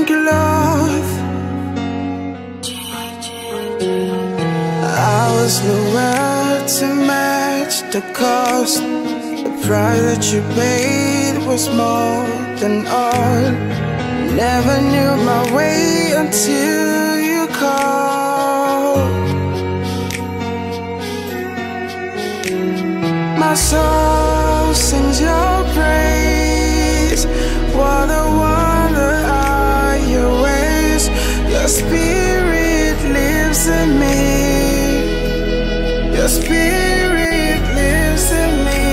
thank you, Lord. I was nowhere to match the cost. The price that you paid was more than all. Never knew my way until you called. My soul sings your praise. What a wonder are your ways. Your spirit lives in me. Your spirit lives in me.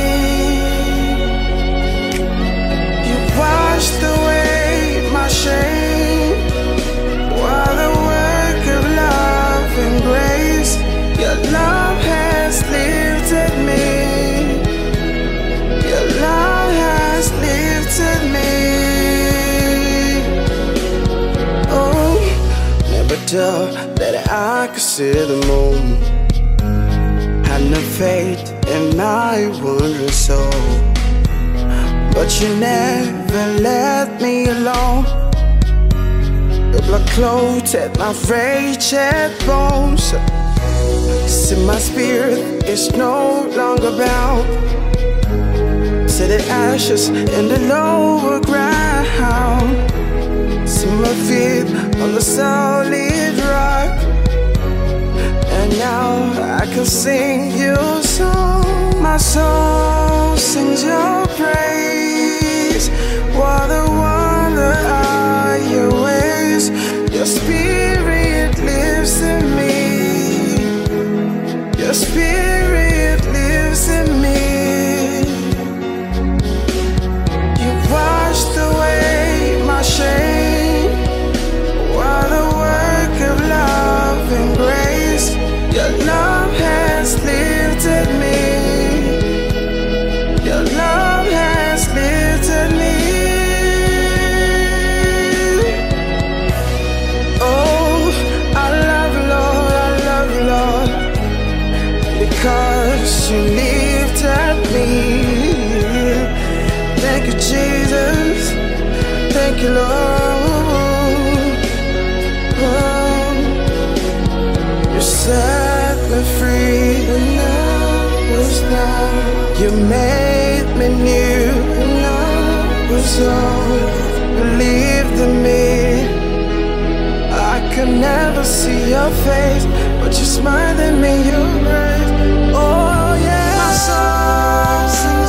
You washed away my shame. What a work of love and grace. Your love has lifted me. Your love has lifted me. Oh, never thought that I could see the moon. Had no faith in my wondrous soul, but you never let me alone. The blood clothed at my fractured bones. See, my spirit is no longer bound. See the ashes in the lower ground. See my feet on the solid rock. And now I can sing your song. My soul sings your praise. What a wonder are your ways. Your spirit lives in me. Your spirit lives in me. You washed away my shame. What a work of love and grace. Your love has lifted me. Your love has lifted me. Oh, I love you, Lord, I love you, Lord, because you lifted me. Thank you, Jesus. Thank you, Lord. Oh, you set me free when I was down. You made me new when I was old. Believed in me. I could never see your face, but you smiled at me, your grace. Oh yeah. My soul sings